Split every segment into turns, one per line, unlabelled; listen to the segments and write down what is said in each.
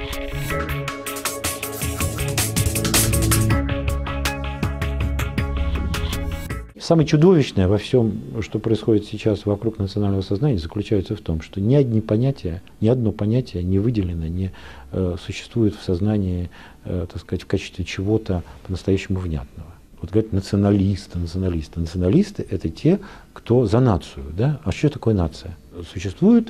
Самое чудовищное во всем, что происходит сейчас вокруг национального сознания, заключается в том, что ни одно понятие не выделено, не существует в сознании, так сказать, в качестве чего-то по-настоящему внятного. Вот говорят националисты. Националисты – это те, кто за нацию. Да? А что такое нация? Существует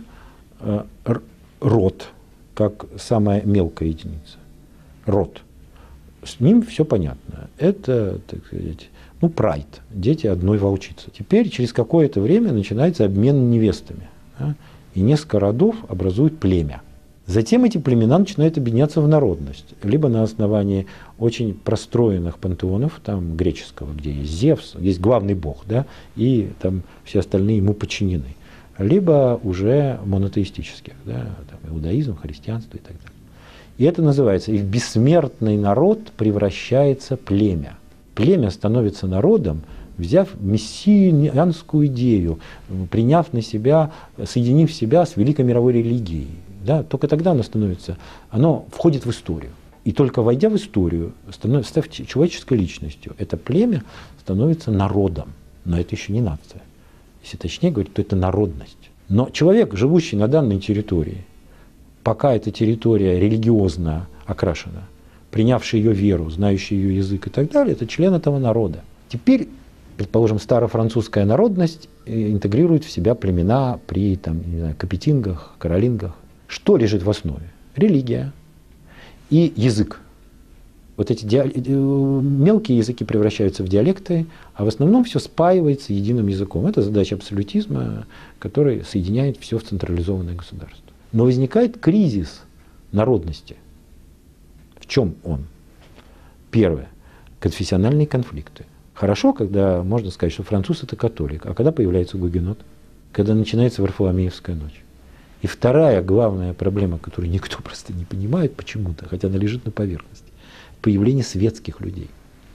род, как самая мелкая единица. Род. С ним все понятно. Это, так сказать, прайд, дети одной волчицы. Теперь через какое-то время начинается обмен невестами. Да? И несколько родов образуют племя. Затем эти племена начинают объединяться в народность. Либо на основании очень простроенных пантеонов, там греческого, где есть Зевс, есть главный бог, да, и там все остальные ему подчинены. Либо уже монотеистических, да, там, иудаизм, христианство и так далее. И это называется, и в бессмертный народ превращается племя. Племя становится народом, взяв мессианскую идею, приняв на себя, соединив себя с великой мировой религией. Да, только тогда оно входит в историю. И только войдя в историю, став человеческой личностью, это племя становится народом. Но это еще не нация. Если точнее говорить, то это народность. Но человек, живущий на данной территории, пока эта территория религиозно окрашена, принявший ее веру, знающий ее язык и так далее, это член этого народа. Теперь, предположим, старофранцузская народность интегрирует в себя племена при капетингах, каролингах. Что лежит в основе? Религия и язык. Вот эти мелкие языки превращаются в диалекты, а в основном все спаивается единым языком. Это задача абсолютизма, который соединяет все в централизованное государство. Но возникает кризис народности. В чем он? Первое. Конфессиональные конфликты. Хорошо, когда можно сказать, что француз – это католик. А когда появляется гугенот? Когда начинается Варфоломеевская ночь. И вторая главная проблема, которую никто просто не понимает почему-то, хотя она лежит на поверхности – появление светских людей.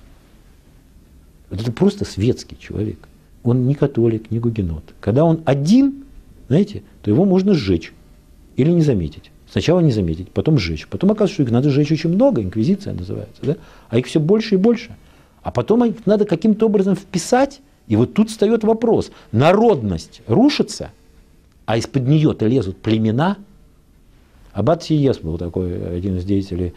Вот это просто светский человек. Он не католик, не гугенот. Когда он один, знаете, то его можно сжечь или не заметить. Сначала не заметить, потом сжечь. Потом оказывается, что их надо сжечь очень много, инквизиция называется. Да? А их все больше и больше. А потом их надо каким-то образом вписать. И вот тут встает вопрос. Народность рушится, а из-под нее-то лезут племена. Аббат Сиес был такой, один из деятелей,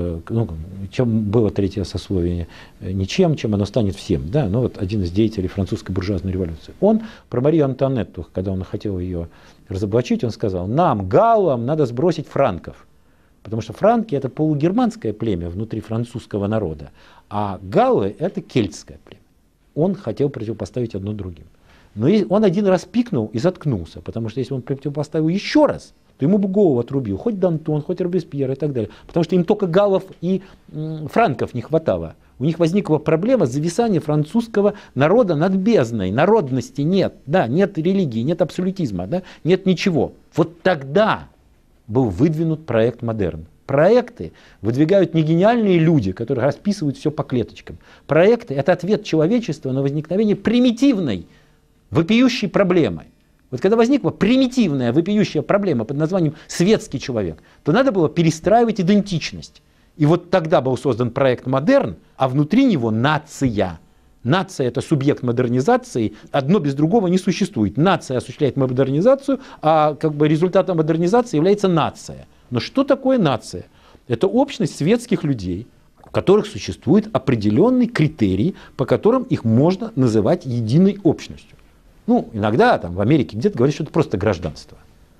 чем было третье сословие, ничем, чем оно станет всем. Да? Но вот один из деятелей французской буржуазной революции. Он про Марию Антуанетту, когда он хотел ее разоблачить, он сказал: нам, галлам, надо сбросить франков. Потому что франки – это полугерманское племя внутри французского народа, а галлы – это кельтское племя. Он хотел противопоставить одно другим. Но он один раз пикнул и заткнулся, потому что если он противопоставил еще раз, то ему бы голову отрубил, хоть Д'Антон, хоть Робеспьер и так далее. Потому что им только галлов и франков не хватало. У них возникла проблема зависания французского народа над бездной. Народности нет, да, нет религии, нет абсолютизма, да, нет ничего. Вот тогда был выдвинут проект «Модерн». Проекты выдвигают не гениальные люди, которые расписывают все по клеточкам. Проекты – это ответ человечества на возникновение примитивной, вопиющей проблемы. Вот когда возникла примитивная, вопиющая проблема под названием «светский человек», то надо было перестраивать идентичность. И вот тогда был создан проект «Модерн», а внутри него нация. Нация – это субъект модернизации, одно без другого не существует. Нация осуществляет модернизацию, а результатом модернизации является нация. Но что такое нация? Это общность светских людей, у которых существует определенный критерий, по которым их можно называть единой общностью. Иногда в Америке где-то говорят, что это просто гражданство.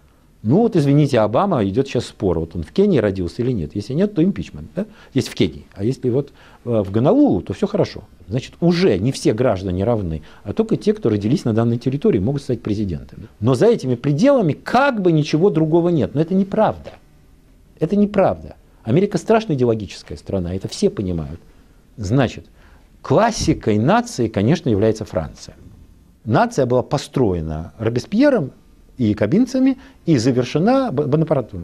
Извините, Обама, идет сейчас спор, вот он в Кении родился или нет. Если нет, то импичмент. Да? Есть в Кении. А если в Гонолулу, то все хорошо. Значит, уже не все граждане равны, а только те, кто родились на данной территории, могут стать президентами. Но за этими пределами как бы ничего другого нет. Но это неправда. Это неправда. Америка страшно идеологическая страна, это все понимают. Значит, классикой нации, конечно, является Франция. Нация была построена Робеспьером и якобинцами и завершена Бонапартом,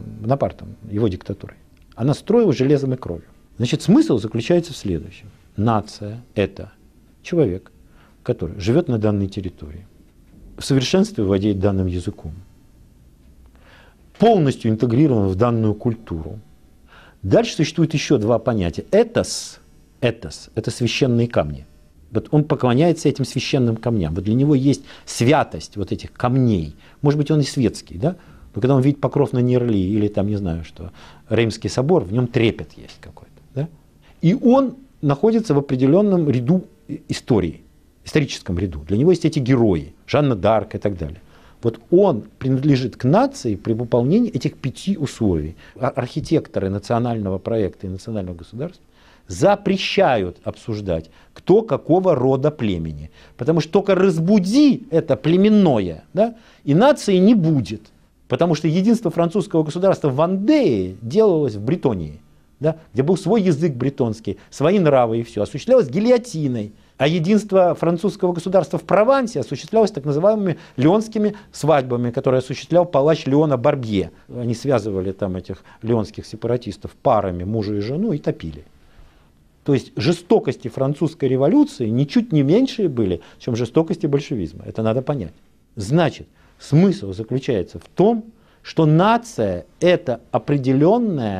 его диктатурой. Она строила железом и кровью. Значит, смысл заключается в следующем. Нация – это человек, который живет на данной территории, в совершенстве владеет данным языком, полностью интегрирован в данную культуру, Дальше существует еще два понятия. Этос – это священные камни. Вот он поклоняется этим священным камням. Вот для него есть святость вот этих камней. Может быть, он и светский, да? Но когда он видит покров на Нерли или там, не знаю что, Реймский собор, в нем трепет есть какой-то. Да? И он находится в определенном ряду истории, историческом ряду. Для него есть эти герои, Жанна д'Арк и так далее. Вот он принадлежит к нации при выполнении этих 5 условий. Архитекторы национального проекта и национального государства запрещают обсуждать, кто какого рода племени. Потому что только разбуди это племенное, да, и нации не будет. Потому что единство французского государства в Вандее делалось в Бретонии, да, где был свой язык бретонский, свои нравы и все, осуществлялось гильотиной. А единство французского государства в Провансе осуществлялось так называемыми леонскими свадьбами, которые осуществлял палач Леона Барбье. Они связывали там этих леонских сепаратистов парами, мужа и жену, и топили. То есть жестокости французской революции ничуть не меньшие были, чем жестокости большевизма. Это надо понять. Значит, смысл заключается в том, что нация – это определенная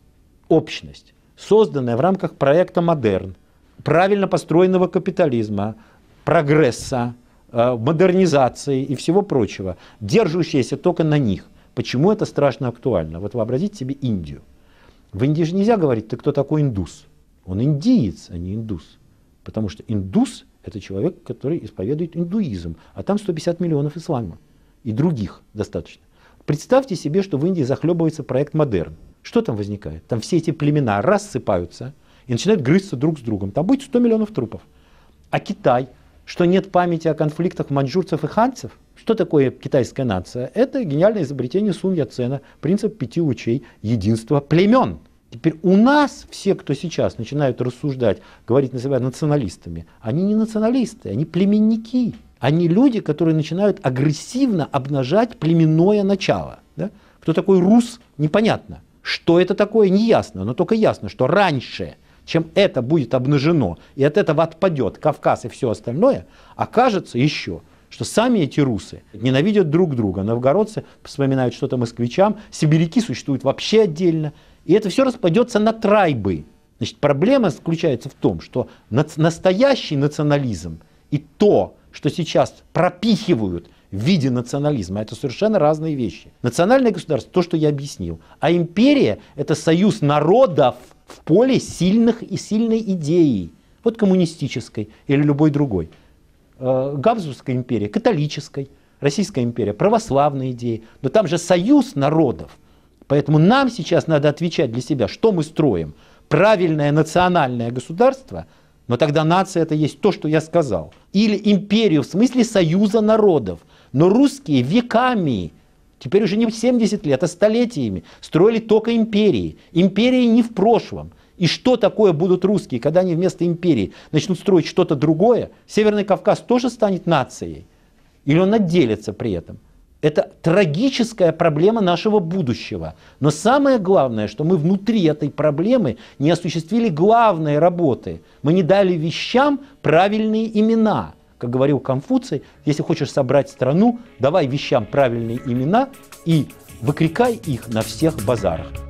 общность, созданная в рамках проекта «Модерн», правильно построенного капитализма, прогресса, модернизации и всего прочего, держащаяся только на них. Почему это страшно актуально? Вот вообразите себе Индию. В Индии же нельзя говорить, ты кто такой индус? Он индиец, а не индус. Потому что индус – это человек, который исповедует индуизм, а там 150 миллионов ислама и других достаточно. Представьте себе, что в Индии захлебывается проект «Модерн». Что там возникает? Там все эти племена рассыпаются и начинают грызться друг с другом. Там будет 100 миллионов трупов. А Китай, что нет памяти о конфликтах маньчжурцев и ханьцев? Что такое китайская нация? Это гениальное изобретение Сун Яцена, принцип 5 лучей единства племен. Теперь у нас все, кто сейчас начинают рассуждать, говорить на себя националистами, они не националисты, они племенники. Они люди, которые начинают агрессивно обнажать племенное начало. Да? Кто такой рус, непонятно. Что это такое, неясно. Но только ясно, что раньше, чем это будет обнажено, и от этого отпадет Кавказ и все остальное, окажется еще, что сами эти русы ненавидят друг друга. Новгородцы вспоминают что-то москвичам, сибиряки существуют вообще отдельно. И это все распадется на трайбы. Значит, проблема заключается в том, что настоящий национализм и то, что сейчас пропихивают в виде национализма, это совершенно разные вещи. Национальное государство – то, что я объяснил. А империя – это союз народов в поле сильных и сильной идеи. Вот коммунистической или любой другой. Габсбургская империя – католической, Российская империя – православной идеи. Но там же союз народов. Поэтому нам сейчас надо отвечать для себя, что мы строим. Правильное национальное государство, но тогда нация это есть то, что я сказал. Или империю в смысле союза народов. Но русские веками, теперь уже не 70 лет, а столетиями, строили только империи. Империи не в прошлом. И что такое будут русские, когда они вместо империи начнут строить что-то другое? Северный Кавказ тоже станет нацией? Или он отделится при этом? Это трагическая проблема нашего будущего. Но самое главное, что мы внутри этой проблемы не осуществили главной работы. Мы не дали вещам правильные имена. Как говорил Конфуций, если хочешь собрать страну, давай вещам правильные имена и выкрикай их на всех базарах.